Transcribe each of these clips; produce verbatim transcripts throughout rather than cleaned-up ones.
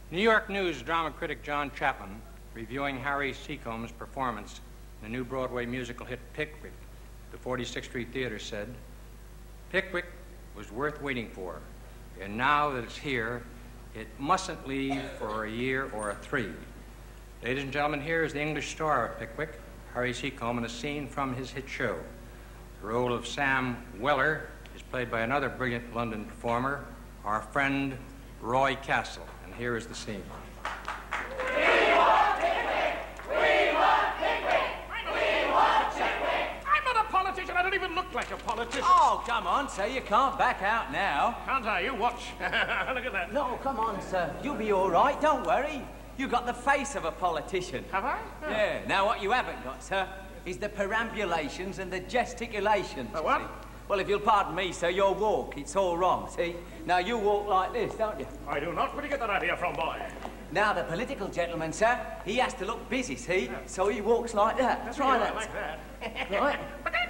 New York News drama critic John Chapman, reviewing Harry Seacombe's performance in the new Broadway musical hit Pickwick, the forty-sixth Street Theater, said, "Pickwick was worth waiting for, and now that it's here, it mustn't leave for a year or a three." Ladies and gentlemen, here is the English star of Pickwick, Harry Seacombe, in a scene from his hit show. The role of Sam Weller is played by another brilliant London performer, our friend Roy Castle. And here is the scene. We want Pickwick! We want Pickwick! We want Pickwick! I'm not a politician. I don't even look like a politician. Oh, come on, sir. You can't back out now. Can't I? You watch. Look at that. No, come on, sir. You'll be all right. Don't worry. You got the face of a politician. Have I? Oh. Yeah. Now, what you haven't got, sir, is the perambulations and the gesticulations. The what? See? Well, if you'll pardon me, sir, your walk, it's all wrong, see? Now, you walk like this, don't you? I do not. Where do you get that idea from, boy? Now, the political gentleman, sir, he has to look busy, see? Yeah. So he walks like that. That's Try right, that. like that. Right?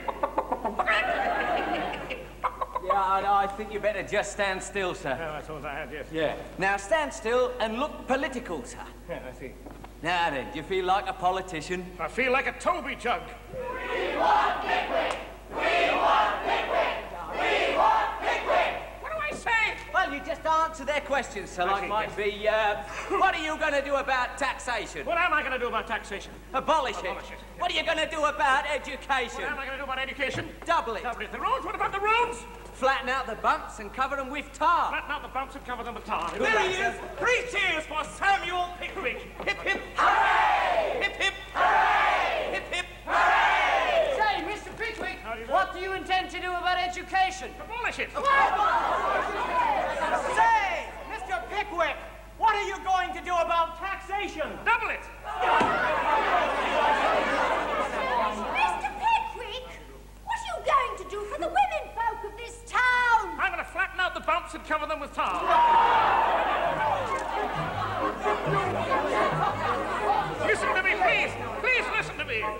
Yeah, I, I think you better just stand still, sir. Yeah, that's all I had, yes. Yeah. Now, stand still and look political, sir. Yeah, I see. Now then, do you feel like a politician? I feel like a Toby jug. We want Pickwick! We want Pickwick! We want Pickwick! What do I say? Well, you just answer their questions, sir, like might be, uh, what are you going to do about taxation? What am I going to do about taxation? Abolish, Abolish it. it. What are you going to do about education? What am I going to do about education? Double it. Double it. The roads? What about the roads? Flatten out the bumps and cover them with tar. Flatten out the bumps and cover them with tar. There he is. Three cheers for Samuel Pickwick. Hip, hip. Hooray! Hip, hip. Hooray! Hip, hip. Hooray! Say, Mister Pickwick, How do you do? what do you intend to do about education? Abolish it. Say, Mister Pickwick, what are you going to do about taxation? Double it. Mister Pickwick, what are you going to do for the women folk of this town? I'm going to flatten out the bumps and cover them with tar. Listen to me, please. Please listen to me.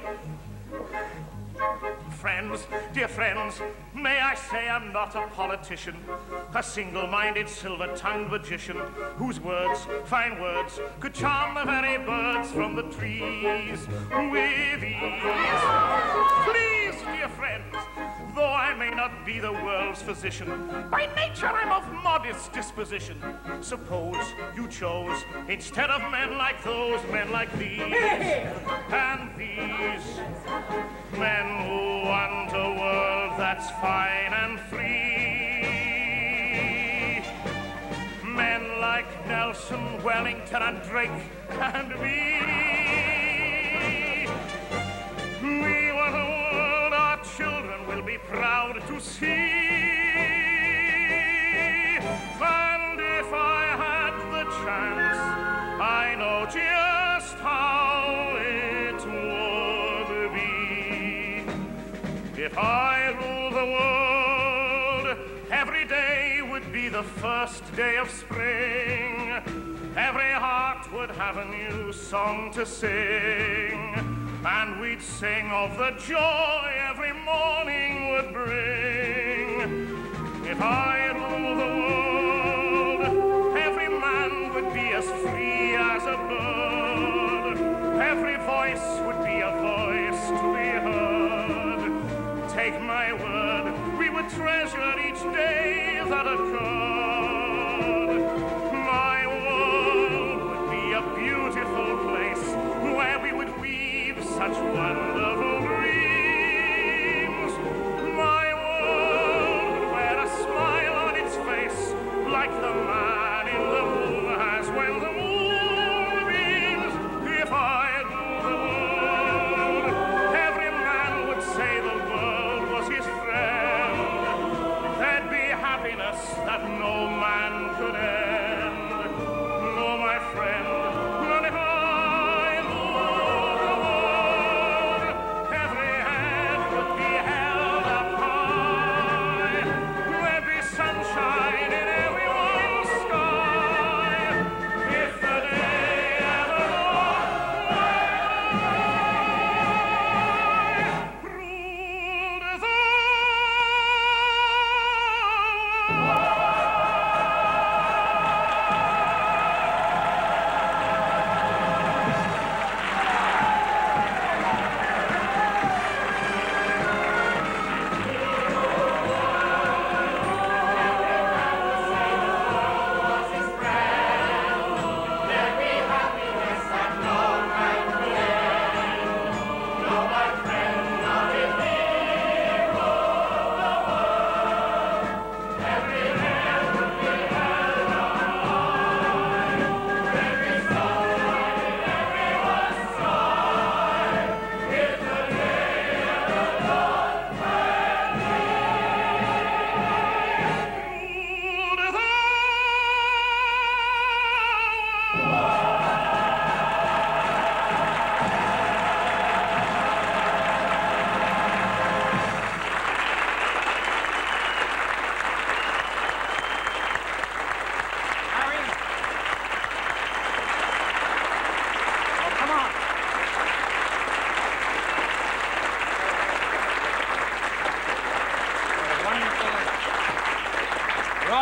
Friends, dear friends, may I say I'm not a politician, a single-minded, silver-tongued magician whose words, fine words, could charm the very birds from the trees with ease. Please, dear friends, though I may not be the world's physician, by nature I'm of modest disposition. Suppose you chose, instead of men like those, men like these, and these, men who want a world that's fine and free. Men like Nelson, Wellington, and Drake, and me. We want a world our children will be proud to see. And if I had the chance, I know just how it would be. If I ruled the world, every day would be the first day of spring. Every heart would have a new song to sing, and we'd sing of the joy every morning would bring. If I ruled the world, every man would be as free as a bird. Every voice would be a voice to be heard. Take my word, we would treasure each day that occurred. My world would be a beautiful place where we would weave such wonderful dreams. My world would wear a smile on its face like the man in the moon has when the moon beams. If I ruled the world, every man would say the world was his friend. There'd be happiness that no man could end. No, my friend, and if I ruled the world, every head would be held up high. There'd be sunshine in everyone's sky. If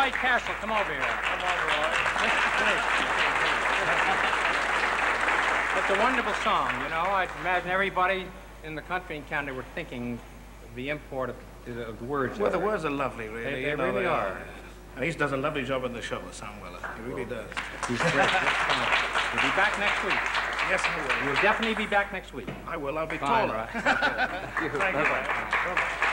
White Castle, come over here. Come on, Roy. It's a wonderful song, you know. I imagine everybody in the country and Canada were thinking of the import of the, of the words. Well, the words are lovely, really. They, they you know, really they are. And he does a lovely job in the show, Sam Weller. He really does. He's great. He'll be back next week. Yes, I will. You'll definitely be back next week. I will. I'll be Fine, taller. right? Thank you. Bye-bye.